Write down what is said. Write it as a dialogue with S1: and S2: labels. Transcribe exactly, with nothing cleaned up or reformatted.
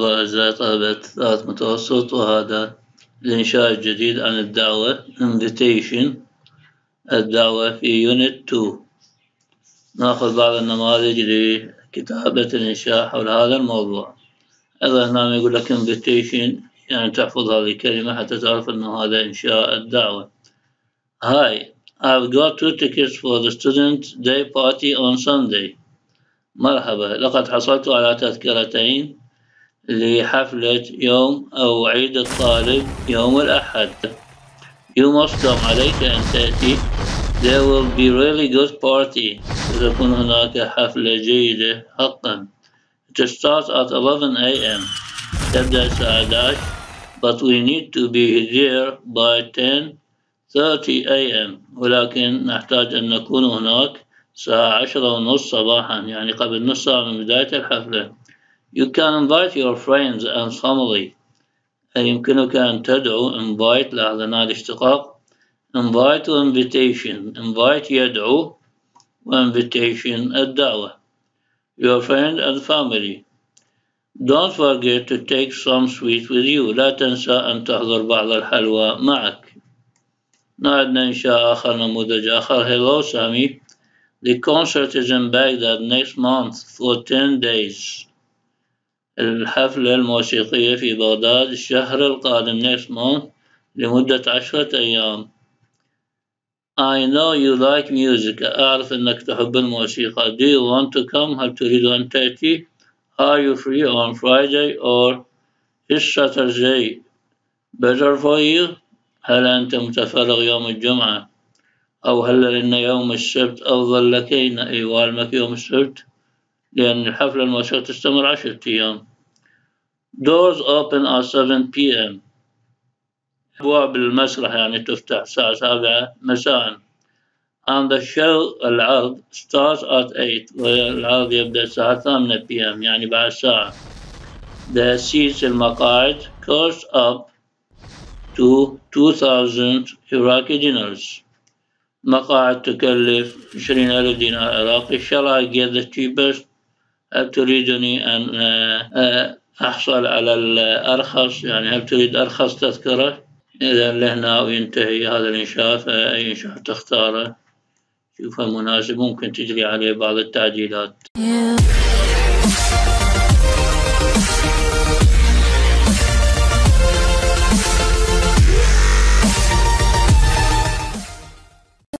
S1: مرحبا، ازاي طلبة ثالث متوسط؟ وهذا الإنشاء الجديد عن الدعوة invitation. الدعوة في يونت تو. نأخذ بعض النماذج لكتابة الإنشاء حول هذا الموضوع. أيضا هنا يقول لك invitation، يعني تحفظ هذه الكلمة حتى تعرف أن هذا إنشاء الدعوة. Hi, I've got two tickets for the student day party on Sunday. مرحبا، لقد حصلت على تذكرتين لحفلة يوم أو عيد الطالب يوم الأحد. You must come، عليك أن تأتي. There will be really good party، ستكون هناك حفلة جيدة حقا. It starts at eleven a m تبدأ الساعة إحدى عشر but we need to be here by ten thirty a m ولكن نحتاج أن نكون هناك الساعة عشرة ونصف صباحا، يعني قبل نصف ساعة من بداية الحفلة. You can invite your friends and family. يمكنك أن تدعو invite، لاحظ هنا الاشتقاق invite و invitation. invite يدعو و invitation الدعوة. Your friend and family. Don't forget to take some sweets with you. لا تنسى أن تحضر بعض الحلوى معك. عندنا إنشاء آخر، نموذج آخر. Hello Sammy. The concert is in Baghdad next month for ten days. الحفلة الموسيقية في بغداد الشهر القادم next month لمدة عشرة أيام. I know you like music. أعرف أنك تحب الموسيقى. Do you want to come؟ هل تريد أن تأتي؟ Are you free on Friday or is Saturday better for you؟ هل أنت متفرغ يوم الجمعة أو هل إن يوم السبت أفضل لك؟ يوالمك يوم السبت لأن الحفلة الموسيقية تستمر عشرة أيام. Doors open at seven p m أبواب المسرح يعني تفتح الساعة سبعة مساء. And the show العرض starts at eight والعرض يبدأ الساعة ثمانية p m يعني بعد ساعة. The seats المقاعد cost up to two thousand Iraqi dinars. مقاعد تكلف عشرين ألف دينار عراقي. Shall I get the cheapest؟ هل تريدني أن أحصل على الأرخص؟ يعني هل تريد أرخص تذكرة؟ إذا لهنا وينتهي هذا الإنشاء، فأي إنشاء تختاره شوفه مناسب ممكن تجري عليه بعض التعديلات.